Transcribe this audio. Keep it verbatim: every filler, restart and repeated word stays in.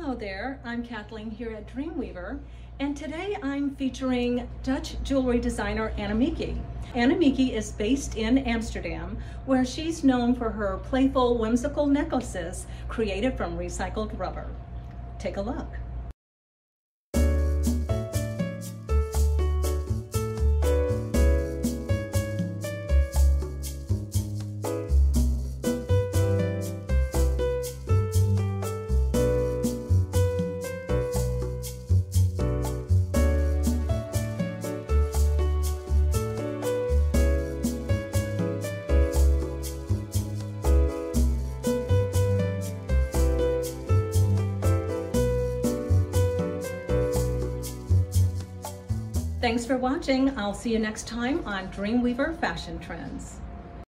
Hello there, I'm Kathleen here at Dreamweaver, and today I'm featuring Dutch jewelry designer Annemieke. Annemieke is based in Amsterdam, where she's known for her playful, whimsical necklaces created from recycled rubber. Take a look. Thanks for watching. I'll see you next time on Dreamweaver Fashion Trends.